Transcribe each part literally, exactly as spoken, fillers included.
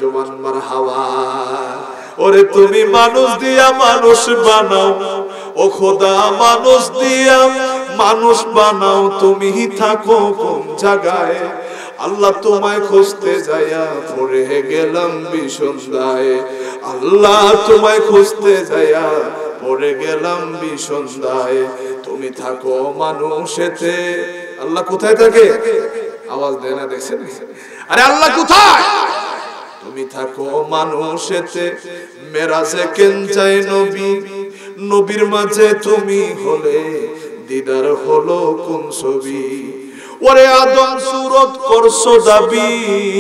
জবান মারহাবা। ওরে তুমি মানুষ দিয়া মানুষ বানাও, ও খোদা মানুষ দিয়া মানুষ বানাও, তুমি থাকো কোন জায়গায়? আল্লাহ তোমায় খুঁজতে যাইয়া পড়ে গেলাম বিসন্ধায়, আল্লাহ তোমায় খুঁজতে যাইয়া পড়ে গেলাম বিসন্ধায়। তুমি থাকো মানুষেতে। আল্লাহ কোথায় থাকে? আওয়াজ দেয় না, দেখছেন? আরে আল্লাহ কোথায়? তুমি থাকো মানুষেতে। মেরাজে কেন যায় নবী, নবীর মাঝে তুমি হলে দিদার হলো কোন ছবি? ওরে আদম সুরত করছো দাবি,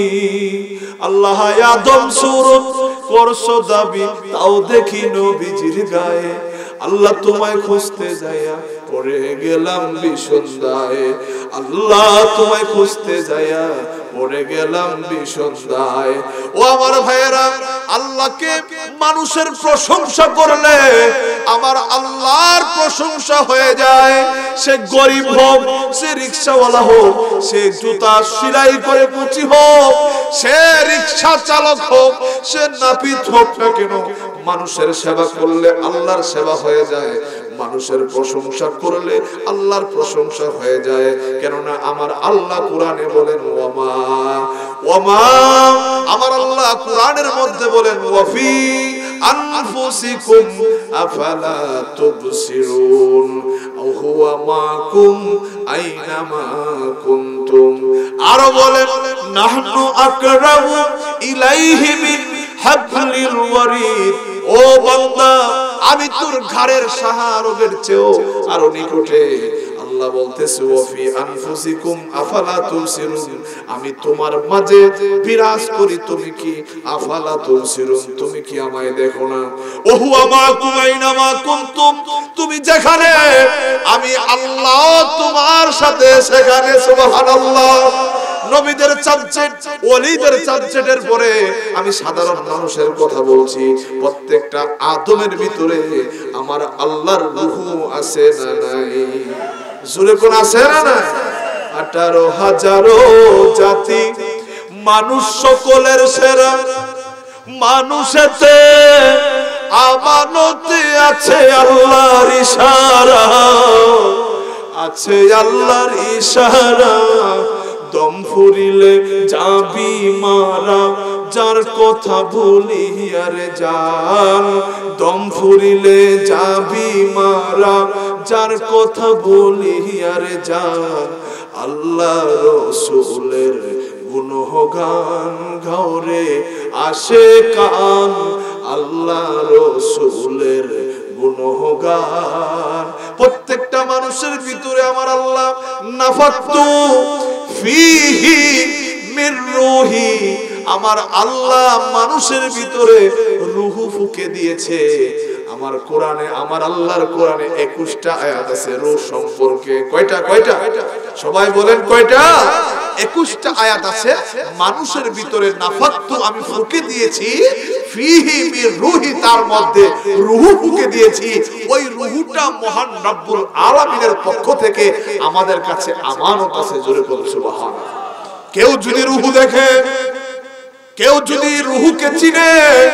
আল্লাহ আদম সুরত করছো দাবি, তাও দেখি নবীজির গায়ে। আল্লাহ তোমায় খুঁজতে যাইয়া পড়ে গেলাম বিসন্ধায়, আল্লাহ তোমায় খুঁজতে যাইয়া পড়ে গেলাম বিসন্ধায়। ও আমার ভাইয়েরা, আল্লাহকে মানুষের প্রশংসা করলে আমার আল্লাহর প্রশংসা হয়ে যায়। সে গরিব হোক, সে রিকশাওয়ালা হোক, সে জুতা সেলাই করে কুচি হোক, সে রিকশা চালক হোক, সে নাপিত হোক না কেন, মানুষের সেবা করলে আল্লাহর সেবা হয়ে যায়। মানুষের প্রশংসা করলে আল্লাহর প্রশংসা হয়ে যায়। কেননা আমার আল্লাহ কোরআনে বলেন ওয়ামা ওয়ামা, আমার আল্লাহ কোরআনের মধ্যে বলেন ওয়াফি আনফুসিকুম আফালা তুবসিরুন আও হুয়া মাকুম আইনামা কুনতুম। আর বলেন নাহনু আকরাবু ইলাইহি মিন হাবলিল ওয়ারিদ। ও বান্দা, আমি তোর ঘরের সাহারগের চেয়েও আরো নিকটে। আল্লাহ বলতেছে ওয়াফি আনফুসিকুম আফালা তুবসিরুন, আমি তোমার মাঝে বিরাজ করি, তুমি কি আফালা তুবসিরুন, তুমি কি আমায় দেখো না? ও হুয়া মাকুম আইনামা কুনতুম, তুমি যেখানে আমি আল্লাহ তোমার সাথে সেখানে। সুবহানাল্লাহ। নবীদের সাবজেক্ট, ওলিদের সাবজেক্টের পরে আমি সাধারণ মানুষের কথা বলছি। প্রত্যেকটা আদমের ভিতরে আমার আল্লাহর রূহ আছে না নাই? জোরে কোন আছে না নাই? আঠারো হাজারো জাতি মানুষ সকলের সেরা, মানুষেতে আমানতে আছে আল্লাহর ইশারা, আছে আল্লাহর ইশারা। দম ফুরিলে যাবি মারা, যার কথা ভুলি আরে জান। দম ফুরিলে যাবি মারা, যার কথা ভুলি আরে জান। আল্লাহ রাসূলের গুণগান গাওরে আসে কান, আল্লাহ রাসূলের গুণগান। প্রত্যেকটা মানুষের ভিতরে আমার আল্লাহ নাফাতু ফিহি মির রূহি, আমার আল্লাহ মানুষের ভিতরে রূহ ফুঁকে দিয়েছে। আমার কোরআনে, আমার আল্লাহর কোরআনে একুশটা আয়াত আছে রূহ সম্পর্কে। কয়টা? কয়টা? সবাই বলেন কয়টা? একুশটা আয়াত আছে মানুষের ভিতরে। নাফাতু, আমি ফুঁকে দিয়েছি, ফিহি মির রূহি, তার মধ্যে রূহ ফুঁকে দিয়েছি। ওই রূহটা মহান রব্বুল আলামিনের পক্ষ থেকে আমাদের কাছে আমানত আছে। জোরে বলুন সুবহানাল্লাহ। কেউ যদি রূহ দেখে, কেউ যদি রূহকে চিনে,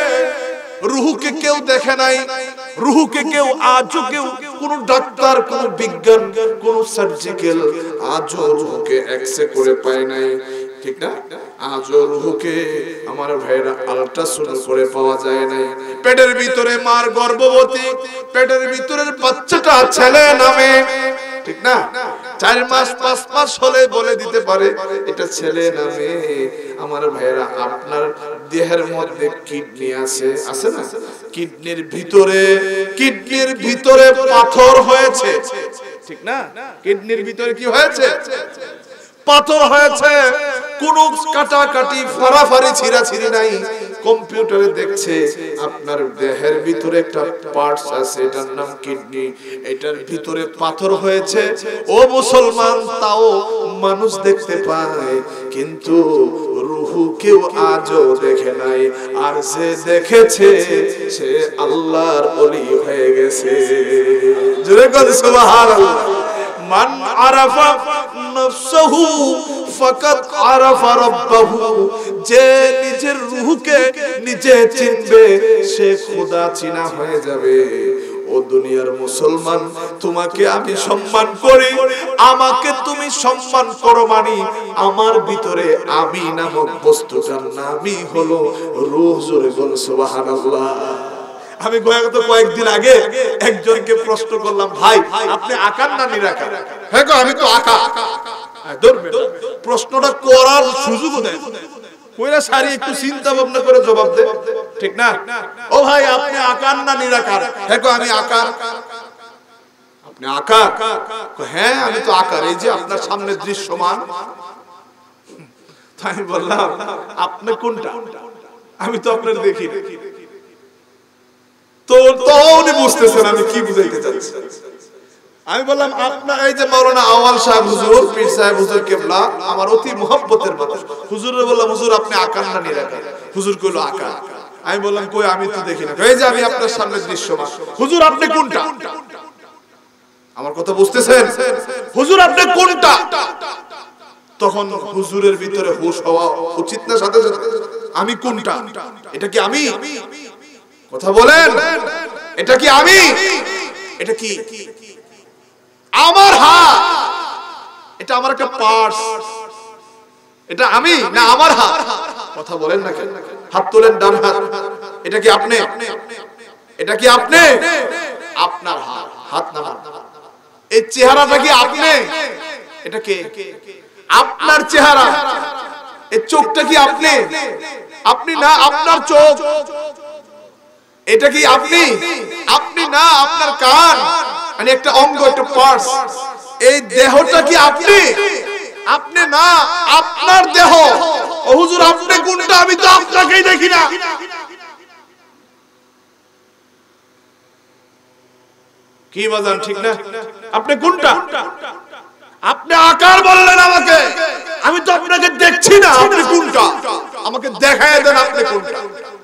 রূহকে কেউ দেখে নাই, রূহকে কেউ আজও কেউ কোন ডাক্তার, কোন বিজ্ঞান, কোন সার্জিক্যাল আজও রূহকে এক্সরে করে পায় নাই, ঠিক না? আজও রূহকে আমার ভাইরা আল্ট্রাসাউন্ড করে পাওয়া যায় নাই। পেটের ভিতরে মার গর্ভবতী, পেটের ভিতরের বাচ্চাটা ছেলে নামে, ঠিক না? চার মাস পাঁচ মাস হলে বলে দিতে পারে এটা ছেলে নামে। আমার ভাইরা, আপনার দেহের মধ্যে কিডনি আছে, আছে না? কিডনির ভিতরে, কিডনির ভিতরে পাথর হয়েছে, ঠিক না? কিডনির ভিতরে কি হয়েছে? পাথর হয়েছে। কোন কাটাকাটি ফারাফারি ছিঁড়াছিঁড়ি নাই। কম্পিউটারে দেখছে আপনার দেহের ভিতরে একটা পার্টস আছে, এটার নাম কিডনি, এটার ভিতরে পাথর হয়েছে। ও মুসলমান, তাও মানুষ দেখতে পায়, কিন্তু রূহ কেউ আজও দেখে নাই। আর যে দেখেছে সে আল্লাহর ওলি হয়ে গেছে। জোরে বল সুবহানাল্লাহ। মান আরাফা নাফসাহু ফাকাদ আরাফা রাব্বাহু, যে নিজের রূহকে নিজে চিনবে সে খোদা চিনা হয়ে যাবে। ও দুনিয়ার মুসলমান, তোমাকে আমি সম্মান করি, আমাকে তুমি সম্মান করো, মানে আমার ভিতরে আমি নামক বস্তুটার নামই হলো রূহ। জোরে বল সুবহানাল্লাহ। আমি গত কয়েকদিন আগে একজনকে প্রশ্ন করলাম, ভাই আপনি আকার না নিরাকার? হ্যাঁ গো আমি তো আকার। প্রশ্নটা করার সুযোগ দেয়, কইরা সারি একটু চিন্তা ভাবনা করে জবাব দে, ঠিক না? ও ভাই আপনি আকার না নিরাকার? হ্যাঁ গো আমি আকার। আপনি আকার? হ্যাঁ আমি তো আকার, এই যে আপনার সামনে দৃশ্যমান। তাই বললাম আপনি কোনটা? আমি তো আপনার দেখি না। তো তখনই বুঝতেছেন আমি কি বুঝাইতে চাচ্ছি। আমি বললাম আপনার এই যে মাওলানা আউয়াল সাহেব হুজুর, পীর সাহেব হুজুর কেবলা আমার অতি মুহাব্বতের মানুষ। হুজুরে বললাম হুজুর আপনি আকার না নিরাকার? হুজুর কইলো আকার। আমি বললাম কই আমি তো দেখি না। এই যে আমি আপনার সামনে দৃশ্যমান। হুজুর আপনি কোনটা? আমার কথা বুঝতেছেন? হুজুর আপনি কোনটা? তখন হুজুরের ভিতরে হুশ হওয়া উচিত না সাথে সাথে? আমি কোনটা? এটা কি আমি? কথা বলেন, এটা কি আমি? এটা কি আমার হাত? এটা আমার একটা পার্স। এটা আমি না আমার হাত? কথা বলেন না কেন? হাত তোলেন, ডান হাত। এটা কি আপনি? এটা কি আপনি? আপনার হাত, হাত না হাত। এই চেহারাটা কি আপনি? এটা কে? আপনার চেহারা। এই চোখটা কি আপনি? আপনি না, আপনার চোখ। এটা কি আপনি? আপনি না, আপনার কান, মানে একটা অঙ্গ, একটা পার্টস। এই দেহটা কি আপনি? আপনি না, আপনার দেহ। ও হুজুর আপনি কোনটা? আমি তো আপনাকেই দেখি না। কি বাজান, ঠিক না? আপনি কোনটা? আপনি আকার বললেন আমাকে, আমি তো আপনাকে দেখছি না। আপনি কোনটা? আমাকে দেখায় দেন আপনি কোনটা।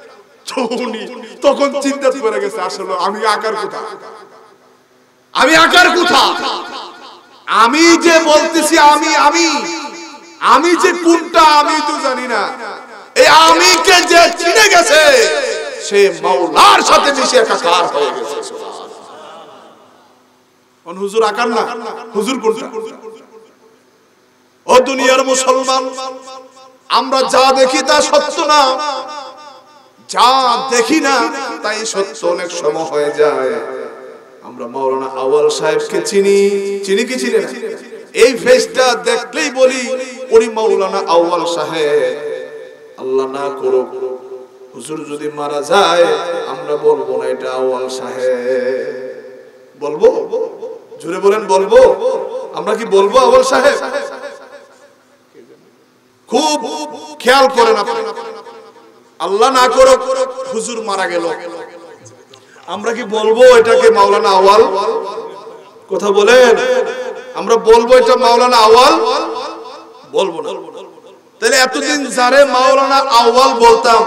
তখন চিন্তা করে গেছে আসলে আমি আকার কোথা? আমি আকার কোথা? আমি যে বলতেছি আমি আমি আমি যে কোনটা আমি তো জানি না। এই আমিকে যে চিনে গেছে সে মাওলার সাথে মিশে একাকার হয়ে গেছে। কোন হুজুর আকার না? হুজুর কোনটা? ও দুনিয়ার মুসলমান, আমরা যা দেখি তা সত্য না, যা দেখি না তাই সত্য অনেক সময় হয়ে যায়। আমরা মাওলানা আউয়াল সাহেবকে চিনি, চিনি কি চিনি না? এই ফেসটা দেখলেই বলি ওই মাওলানা আউয়াল সাহেব। আল্লাহ না করুক হুজুর যদি মারা যায়, আমরা বলবো না এটা আউয়াল সাহেব। বলবো? জোরে বলেন বলবো? আমরা কি বলবো আউয়াল সাহেব? খুব খেয়াল করেন আপনি। আল্লাহ না করুক হুজুর মারা গেল, আমরা কি বলবো এটাকে মাওলানা আউয়াল? কথা বলেন, আমরা বলবো এটা মাওলানা আউয়াল? বলবো না। তাহলে এতদিন যারে মাওলানা আউয়াল বলতাম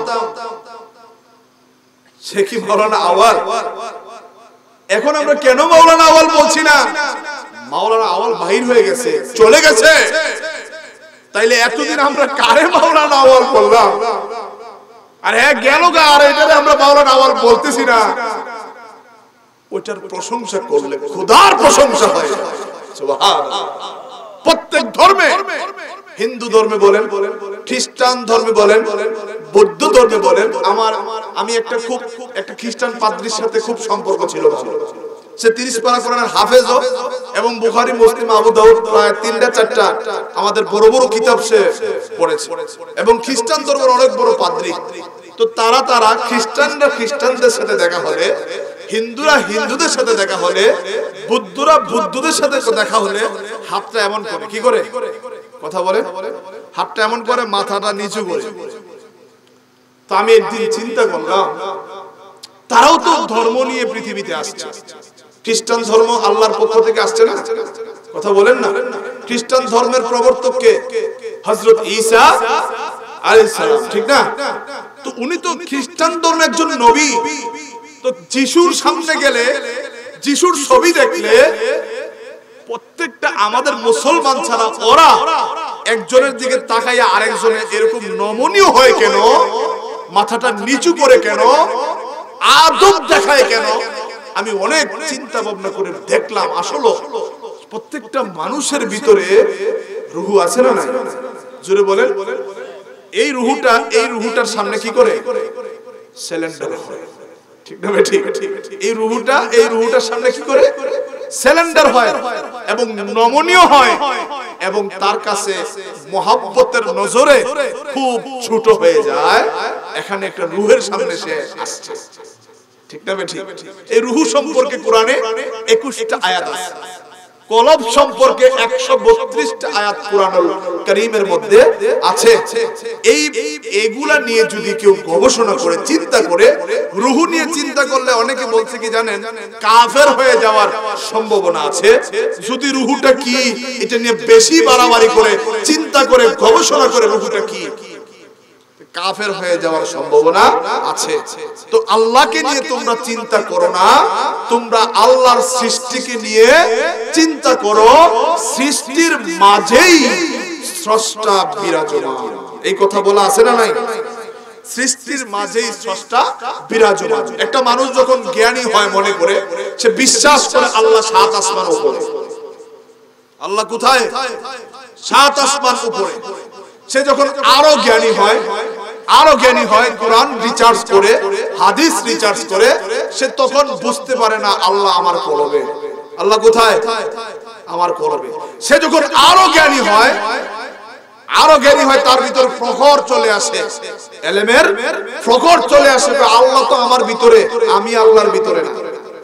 সে কি মাওলানা আউয়াল? এখন আমরা কেন মাওলানা আউয়াল বলছি না? মাওলানা আউয়াল বাহির হয়ে গেছে, চলে গেছে। তাইলে এতদিন আমরা কারে মাওলানা আউয়াল বললাম? আর হ্যাঁ গেল গা, আর এটারে আমরা মাওলানা আউয়াল বলতেছি না। ওটার প্রশংসা করলে খোদার প্রশংসা হয়। সুবহানাল্লাহ। প্রত্যেক ধর্মে, হিন্দু ধর্মে বলেন, খ্রিস্টান ধর্মে বলেন, বৌদ্ধ ধর্মে বলেন। আমার আমি একটা খুব একটা খ্রিস্টান পাদ্রীর সাথে খুব সম্পর্ক ছিল ভালো। সে তিরিশ পারা কোরআনের হাফেজ এবং বুখারী, মুসলিম, আবু দাউদ প্রায় তিনটা চারটা আমাদের বড় বড় কিতাব সে পড়েছে এবং খ্রিস্টান ধর্মের অনেক বড় পাদ্রী। তো তারা তারা খ্রিস্টানরা খ্রিস্টানদের সাথে দেখা হলে, হিন্দুরা হিন্দুদের সাথে দেখা হলে, বুদ্ধরা বুদ্ধদের সাথে দেখা হলে হাতটা এমন করে, কি করে? কথা বলে, হাতটা এমন করে, মাথাটা নিচু করে। তো আমি একদিন চিন্তা করলাম তারাও তো ধর্ম নিয়ে পৃথিবীতে আসছে। খ্রিস্টান ধর্ম আল্লাহর পক্ষ থেকে আসছে না? কথা বলেন না? খ্রিস্টান ধর্মের প্রবর্তক কে? হযরত ঈসা আলাইহিস সালাম, ঠিক না? তো উনি তো খ্রিস্টান ধর্মের একজন নবী। তো যিশুর সামনে গেলে, যিশুর ছবি দেখলে প্রত্যেকটা আমাদের মুসলমান ছাড়া ওরা একজনের দিকে তাকাইয়া আরেকজনে এরকম নমনীয় হয় কেন, মাথাটা নিচু করে কেন, আদব দেখায় কেন? আমি অনেক চিন্তা ভাবনা করে দেখলাম আসলে প্রত্যেকটা মানুষের ভিতরে রুহু আছে না নাই? জোরে বলেন। এই রুহুটা এই রুহুটার সামনে কি করে? সিলিন্ডার হয়, ঠিক না ঠিক? এই রুহুটা এই রুহুটার সামনে কি করে? সিলিন্ডার হয় এবং নমনীয় হয় এবং তার কাছে মহব্বতের নজরে খুব ছোট হয়ে যায়। এখানে একটা রুহের সামনে সে আসছে, ঠিক না ঠিক? এই রুহু সম্পর্কে কোরআনে একুশটা আয়াত আছে, কলব সম্পর্কে একশো বত্রিশটা আয়াত কুরআনুল কারীমের মধ্যে আছে। এই এগুলা নিয়ে যদি কেউ গবেষণা করে চিন্তা করে, রুহু নিয়ে চিন্তা করলে অনেকে বলছে কি জানেন, কাফের হয়ে যাওয়ার সম্ভাবনা আছে। যদি রুহুটা কি এটা নিয়ে বেশি বাড়াবাড়ি করে চিন্তা করে গবেষণা করে রুহুটা কি, কাফের হয়ে যাওয়ার সম্ভাবনা আছে। তো আল্লাহকে নিয়ে তোমরা চিন্তা করো না, তোমরা আল্লাহর সৃষ্টিকে নিয়ে চিন্তা করো। সৃষ্টির মাঝেই স্রষ্টা বিরাজমান, এই কথা বলা আছে না নাই? সৃষ্টির মাঝেই স্রষ্টা বিরাজমান। একটা মানুষ যখন জ্ঞানী হয় মনে করে, সে বিশ্বাস করে আল্লাহ সাত আসমান উপরে। আল্লাহ কোথায়? সাত আসমান উপরে। সে যখন আরো জ্ঞানী হয়, আরো জ্ঞানী হয়, কোরআন রিসার্চ করে, হাদিস রিসার্চ করে, সে তখন বুঝতে পারে না আল্লাহ আমার কলবে। আল্লাহ কোথায়? আমার কলবে। সে যখন আরো জ্ঞানী হয়, আরো জ্ঞানী হয়, তার ভিতর প্রখর চলে আসে, ইলমের প্রখর চলে আসে, আল্লাহ তো আমার ভিতরে, আমি আল্লাহর ভিতরে না।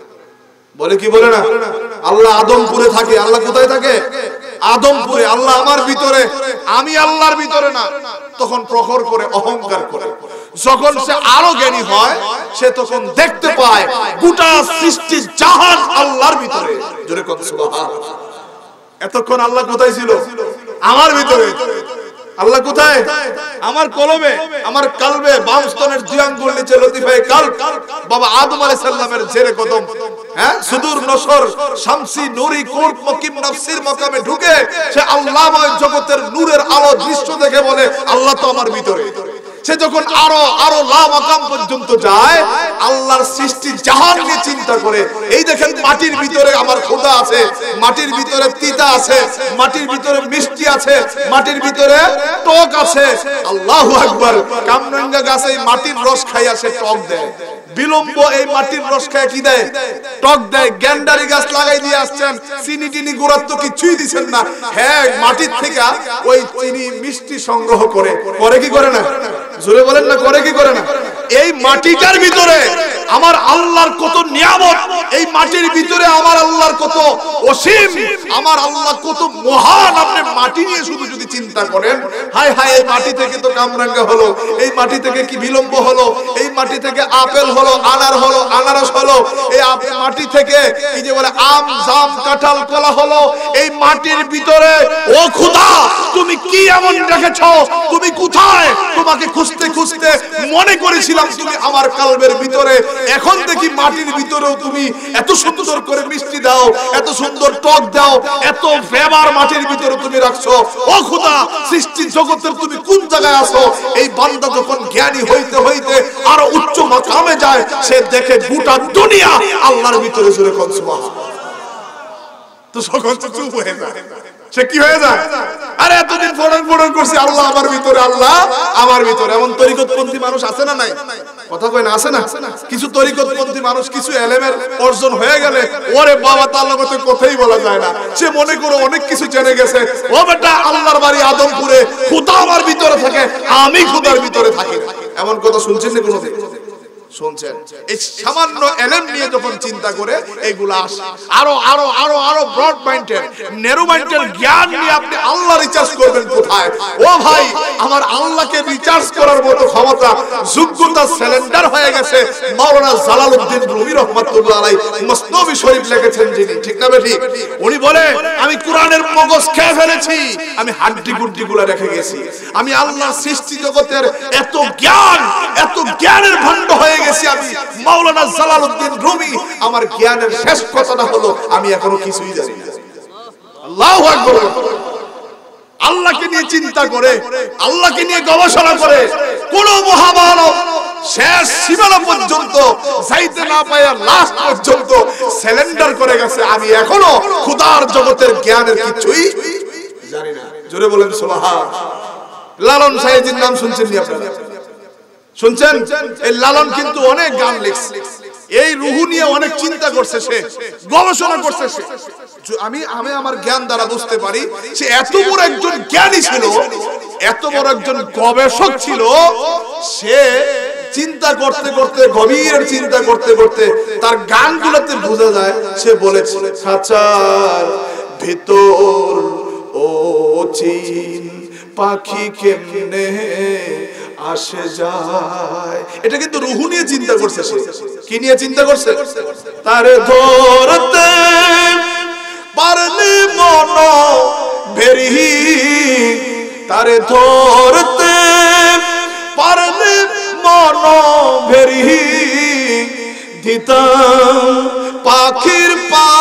বলে কি বলে না? আল্লাহ আদমপুরে থাকে। আল্লাহ কোথায় থাকে? আদমপুরে। আল্লাহ আমার ভিতরে, আমি আল্লাহর ভিতরে না। তখন প্রখর করে অহংকার করে। যখন সে আরো জ্ঞানী হয়, সে তখন দেখতে পায় গোটা সৃষ্টি জাহান আল্লাহর ভিতরে। জোরে কথা সুবহানাল্লাহ। এতক্ষণ আল্লাহ কোথায় ছিল? আমার ভিতরে। আল্লাহ কোথায়? আমার কলবে, আমার কালবে। বাম স্তনের দুই আঙ্গুল নিচে লতিফায়ে কালব, বাবা আদম আলাইহিস সালামের জেরে কদম, হ্যাঁ, সুদূর নসর শামসি নূরি কোট মকিম নাফসির মাকামে ঢুকে সে আল্লাহময় জগতের নূরের আলো দৃশ্য দেখে বলে আল্লাহ তো আমার ভিতরে। সে যখন আরো আরো লা মাকাম পর্যন্ত যায়, আল্লাহর সৃষ্টি জাহান নিয়ে চিন্তা করে, এই দেখেন মাটির ভিতরে আমার খোদা আছে, মাটির ভিতরে তিতা আছে, মাটির ভিতরে মিষ্টি আছে, মাটির ভিতরে টক আছে। আল্লাহু আকবার। কামরাঙ্গা গাছে মাটির রস খাইয়া সে টক দেয়, বিলম্ব এই মাটির রস খায় কি দেয়? টক দেয়। গ্যান্ডারি গাছ লাগাই দিয়ে আসছেন, চিনি টিনি গোড়ার তো কিছুই দিচ্ছেন না, হ্যাঁ মাটির থেকে ওই চিনি মিষ্টি সংগ্রহ করে। করে কি করে না? জোরে বলেন না, করে কি করে না? এই মাটিটার ভিতরে আমার আল্লাহর কত নিয়ামত, এই মাটির ভিতরে আমার আল্লাহর কত অসীম, আমার আল্লাহ কত মহান। আপনি মাটি নিয়ে শুধু যদি চিন্তা করেন, হায় হায় এই মাটি থেকে তো কামরাঙ্গা হলো, এই মাটি থেকে কি বিলম্ব হলো, এই মাটি থেকে আপেল হলো, আনার হলো, আনারস হলো, এই মাটি থেকে কি যে বলে আম জাম কাঁঠাল কলা হলো। এই মাটির ভিতরে ও খোদা তুমি কি এমন রেখেছো? তুমি কোথায়? তোমাকে খুঁজতে খুঁজতে মনে করেছিলাম তুমি আমার কালবের ভিতরে। এখন দেখি মাটির ভিতরেও তুমি এত সুন্দর করে মিষ্টি দাও, এত সুন্দর টক দাও, এত ফেভার মাটির ভিতরে তুমি রাখছো। ও খোদা সৃষ্টি জগতের তুমি কোন জায়গায় আছো? এই বান্দা যখন জ্ঞানী হইতে হইতে আরো উচ্চ মাকামে যায়, সে দেখে গোটা দুনিয়া আল্লাহর ভিতরে। জোরে কোন সুবহানাল্লাহ। তো সকল তো চুপ হয়ে যায়, সে কি হয়ে যায়? আরে এতদিন ফড়ং ফড়ং করছি আল্লাহ আমার ভিতরে, আল্লাহ আমার ভিতরে। এমন তরিকতপন্থী মানুষ আছে না নাই? কথা কই না, আছে না? কিছু তরিকতপন্থী মানুষ কিছু এলেমের অর্জন হয়ে গেলে ওরে বাবা তার লগতে কথাই বলা যায় না। সে মনে করো অনেক কিছু জেনে গেছে। ও বেটা আল্লাহর বাড়ি আদমপুরে, খোদা আমার ভিতরে থাকে, আমি খোদার ভিতরে থাকি। এমন কথা শুনছেন না কোনোদিন? শুনছেন? এই সামান্য এলেম নিয়ে যখন চিন্তা করে এইগুলা আসে। আরো আরো আরো আরো ব্রড মাইন্ডেড, ন্যারো মাইন্ডেড জ্ঞান নিয়ে আপনি আল্লাহ রিসার্চ করবেন কোথায়? ও ভাই, আমার আল্লাহকে রিসার্চ করার মতো ক্ষমতা, যোগ্যতা সিলিন্ডার হয়ে গেছে মাওলানা জালালউদ্দিন রুমি রাহমাতুল্লাহ আলাইহি মুসনবী শরীফ লিখেছেন যিনি, ঠিক না ঠিক? উনি বলে আমি কোরআনের মগজ খেয়ে ফেলেছি, আমি হাড্ডি গুড্ডি গুলা রেখে গেছি। আমি আল্লাহর সৃষ্টি জগতের এত জ্ঞান, এত জ্ঞানের ভান্ড হয়ে গেছি আমি মাওলানা জালালউদ্দিন রুমি। আমার জ্ঞানের শেষ কথাটা হলো আমি এখনো কিছুই জানি না। আল্লাহু আকবার। আল্লাহকে নিয়ে চিন্তা করে, আল্লাহকে নিয়ে গবেষণা করে, কোন মহামানব শেষ সীমানা পর্যন্ত যাইতে না পায়, লাস্ট পর্যন্ত সারেন্ডার করে গেছে, আমি এখনো খোদার জগতের জ্ঞানের কিছুই জানি না। জোরে বলেন সুবহান। লালন সাইজির নাম শুনছেন নি আপনারা? শুনছেন? এই লালন কিন্তু অনেক গান লিখছে, এই রুহু নিয়ে অনেক চিন্তা করছে, সে গবেষণা করছে। সে আমি আমি আমার জ্ঞান দ্বারা বুঝতে পারি সে এত বড় একজন জ্ঞানী ছিল, এত বড় একজন গবেষক ছিল। সে চিন্তা করতে করতে, গভীর চিন্তা করতে করতে তার গানগুলোতে বোঝা যায় সে বলেছে, খাঁচার ভিতর ও চিন পাখি কেমনে আসে যায়। এটা কিন্তু রুহু নিয়ে চিন্তা করছে। সে কি নিয়ে চিন্তা করছে? তারে ধরতে পারলে মন বেরি, তারে ধরতে পারলে মন বেরি, দিতাম পাখির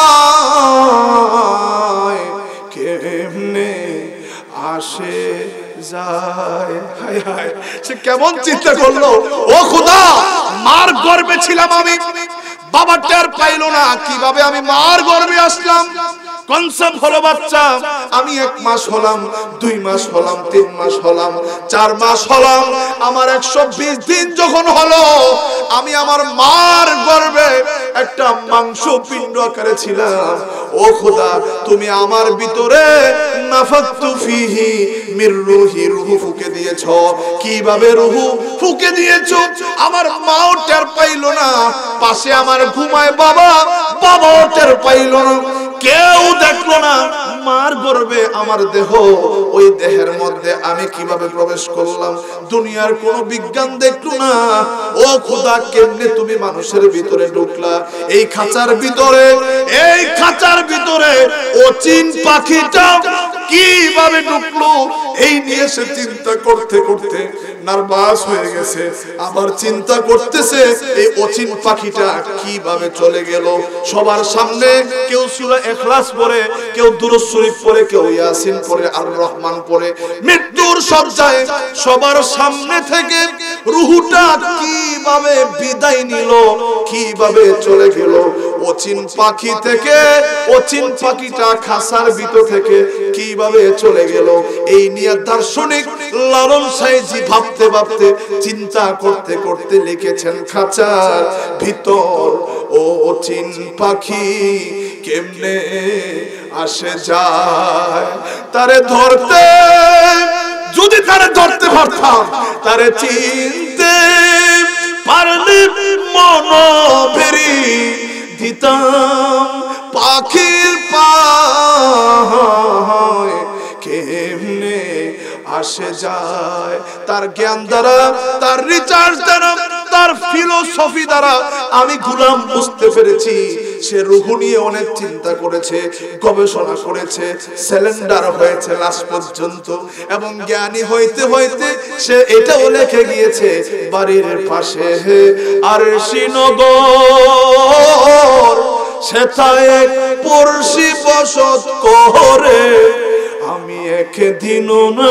পায় কেমনে আসে যায়। হায় হায়, সে কেমন চিন্তা করলো, ও খোদা মার গর্ভে ছিলাম আমি, বাবা টের পাইলো না কিভাবে আমি মার গর্ভে আসলাম। কনসেপ্ট হলো বাচ্চা, আমি এক মাস হলাম, দুই মাস হলাম, তিন মাস হলাম, চার মাস হলাম, আমার একশো বিশ দিন যখন হলো, আমি আমার মার গর্ভে একটা মাংস পিণ্ড আকারে ছিলাম। ও খোদা তুমি আমার ভিতরে নাফাকতু ফিহি মির রূহি, রূহ ফুঁকে দিয়েছো। কিভাবে রূহ ফুঁকে দিয়েছো? আমার মাও টের পাইলো না, পাশে আমার ঘুমায় বাবা, বাবাও টের পাইলো না, কেউ দেখলো না। মার গর্ভে আমার দেহ, ওই দেহের মধ্যে আমি কিভাবে প্রবেশ করলাম? দুনিয়ার কোন বিজ্ঞান দেখলো না। ও খোদা কেমনে তুমি মানুষের ভিতরে ঢুকলা? এই খাঁচার ভিতরে, এই খাঁচার ভিতরে অচিন পাখিটা কিভাবে ঢুকলো? এই নিয়ে সে চিন্তা করতে করতে নার্ভাস হয়ে গেছে। আবার চিন্তা করতেছে এই অচিন পাখিটা কিভাবে চলে গেল। সবার সামনে কেউ সূরা ইখলাস পড়ে, কেউ দুরূদ শরীফ পড়ে, কেউ ইয়াসিন পড়ে, আর রহমান পড়ে, মৃত্যুর শয্যায় সবার সামনে থেকে রূহটা কিভাবে বিদায় নিল, কিভাবে চলে গেল। অচিন পাখি থেকে, অচিন পাখিটা খাঁচার ভিতর থেকে কিভাবে চলে গেল। এই নিয়ে দার্শনিক লালন সাইজি ভাবতে ভাবতে, চিন্তা করতে করতে লিখেছেন, খাঁচার ভিতর ও অচিন পাখি কেমনে আসে যায়। তারে ধরতে, যদি তারে ধরতে পারতাম, তারে চিনতে পারলে মন ভেরি, দিতাম পাখির পায় কেমনে আসে যায়। তার জ্ঞান দ্বারা, তার রিসার্চ দ্বারা, তার ফিলোসফি দ্বারা আমি গোলাম বুঝতে পেরেছি সে রূহ নিয়ে অনেক চিন্তা করেছে, গবেষণা করেছে, সিলিন্ডার হয়েছে লাস্ট পর্যন্ত। এবং জ্ঞানী হইতে হইতে সে এটাও লিখে গিয়েছে, বাড়ির পাশে আর শ্রীনগর সেথায় পড়শি বসত করে, আমি একদিনও না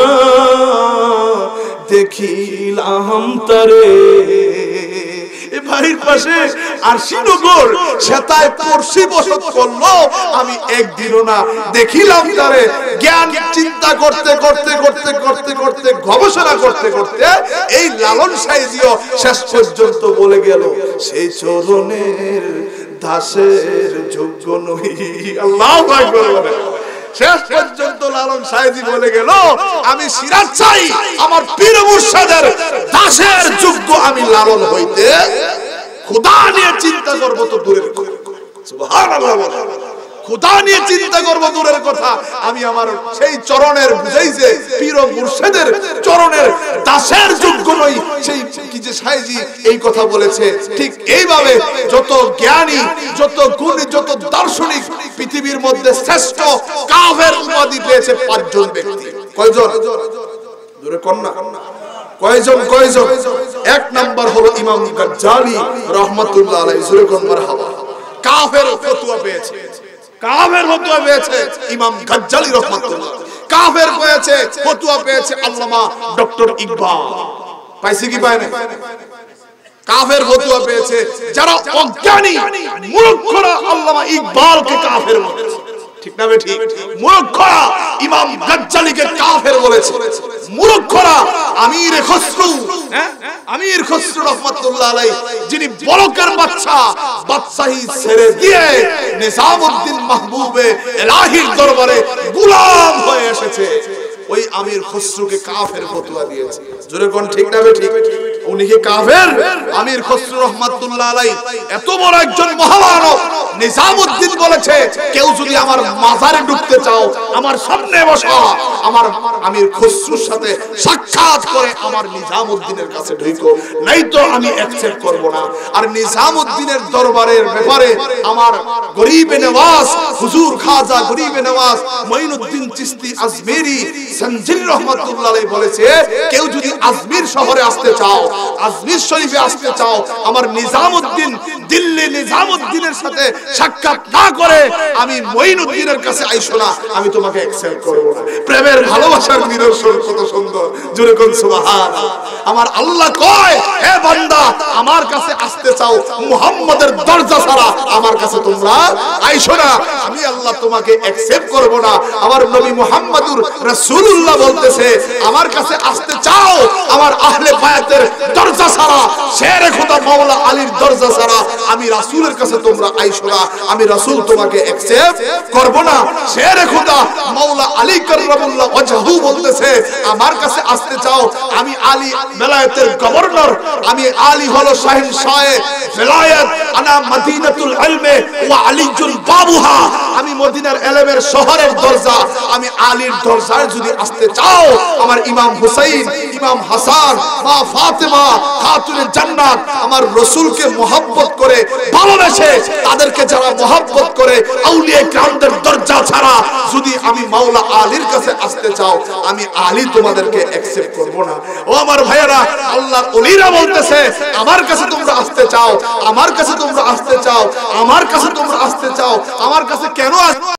দেখিলাম তারে। এ বাড়ির পাশে আর শ্রীনগর সেথায় পড়শি বসত করলো, আমি একদিনও না দেখিলাম তারে। জ্ঞান চিন্তা করতে করতে করতে করতে করতে গবেষণা করতে করতে এই লালন সাইজিও শেষ পর্যন্ত বলে গেল, সেই চরণের দাসের যোগ্য নই। আল্লাহু আকবার বলে শেষ পর্যন্ত লালন সাইজি বলে গেল, আমি সিরাত চাই, আমার পীর মুর্শিদের দাসের যোগ্য আমি লালন হইতে খোদা নিয়ে চিন্তা করব তো দূরের কথা। সুবহানাল্লাহ, খোদা নিয়ে চিন্তা করব দূরের কথা, আমি আমার সেই চরণের বুঝাইছে পীর মুর্শিদের চরণের দাসের যোগ্য নই। সেই কি যে সাইজি এই কথা বলেছে, ঠিক এইভাবে যত জ্ঞানী, যত গুণী, যত দার্শনিক পৃথিবীর মধ্যে শ্রেষ্ঠ কাফের উপাধি পেয়েছে পাঁচজন ব্যক্তি। কয়জন? দূরে কন্যা কয়জন? কয়জন? এক নাম্বার হলো ইমাম গাজ্জালি রাহমাতুল্লাহ আলাইহি, জোরে কোন মারহাবা। কাফের ফতোয়া পেয়েছে, কাফের ফতোয়া পেয়েছে ইমাম গাজ্জালি রাহমাতুল্লাহ। কাফের হয়েছে, ফতোয়া পেয়েছে আল্লামা ডক্টর ইকবাল। পাইছে কি পায় না? কাফের ফতোয়া পেয়েছে যারা অজ্ঞানী মূর্খরা আল্লামা ইকবালকে কাফের বলেছে। ঠিক না ঠিক? মূর্খরা ইমাম গাজ্জালিকে কাফের বলেছে। মূর্খরা আমির খসরু, হ্যাঁ আমির খসরু রহমাতুল্লাহ আলাইহি, যিনি বলকের বাদশা, বাদশাহী ছেড়ে দিয়ে নিজামউদ্দিন মাহবুবে ইলাহির দরবারে গোলাম হয়ে এসেছে, ওই আমির খসরুকে কাফের ফতোয়া দিয়েছে। জোরে কোন ঠিক না ঠিক? উনি কি কাফের? আমির খসরু রহমাতুল্লাহ আলাইহি এত বড় একজন মহামানব, নিজামউদ্দিন বলেছে কেউ যদি আমার মাজারে ঢুকতে চাও আমার সামনে বসা, আমার আমির খসরুর সাথে সাক্ষাৎ করে আমার নিজামউদ্দিনের কাছে ঢুকো, নাই তো আমি অ্যাকসেপ্ট করব না। আর নিজামউদ্দিনের দরবারের ব্যাপারে আমার গরিবে নওয়াজ হুজুর খাজা গরিবে নওয়াজ মঈনুদ্দিন চিশতি আজমেরি সঞ্জিল রহমাতুল্লাহ আলাইহি বলেছে কেউ যদি আজমির শহরে আসতে চাও, আজমির শরীফে আসতে চাও, আমার নিজামউদ্দিন দিল্লি নিজামউদ্দিনের সাথে সাক্ষাৎ না করে আমি মঈনুদ্দিনের কাছে আইসো না, আমি তোমাকে অ্যাকসেপ্ট করব না। প্রেমের ভালোবাসার নিদর্শন কত সুন্দর, জোরে কোন সুবহানাল্লাহ। আমার আল্লাহ কয় হে বান্দা আমার কাছে আসতে চাও মুহাম্মাদের দরজা ছাড়া আমার কাছে তোমরা আইসো না, আমি আল্লাহ তোমাকে অ্যাকসেপ্ট করব না। আমার নবী মুহাম্মদুর রাসূলুল্লাহ বলতেছে আমার কাছে আসতে চাও আমার আহলে বায়াতের দরজা ছাড়া, শেরে খোদা মাওলা আলীর দরজা ছাড়া আমি রাসূলের কাছে তোমরা আইসো না, আমি রাসূল তোমাকে অ্যাকসেপ্ট করব না। শেরে খোদা মাওলা আলী কাররামাল্লাহু ওয়াজহু বলতেছে আমার কাছে আসতে চাও আমি আলী বেলায়েতের গভর্নর, আমি আলী হলো শাহিন শাহে বেলায়েত, আনা মদিনাতুল ইলমে ওয়া আলীজুল বাবুহা, আমি মদিনার ইলমের শহরের দরজা, আমি আলীর দরজায় যদি আসতে চাও আমার ইমাম হুসাইন, ইমাম হাসান, মা ফাতেমা খাতুনে জান্নাত আমার রাসূলকে মহব্বত করে ভালোবেসে তাদেরকে যারা মহব্বত করে আউলিয়া কিরামদের দরজা ছাড়া যদি আমি মাওলা আলীর কাছে আসতে চাও আমি আলী তোমাদেরকে অ্যাকসেপ্ট করব না। ও আমার ভাইয়েরা, আল্লাহর ওলিরা বলতেছে আমার কাছে তোমরা আসতে চাও, আমার কাছে তোমরা আসতে চাও, আমার কাছে তোমরা আসতে চাও, আমার কাছে কেন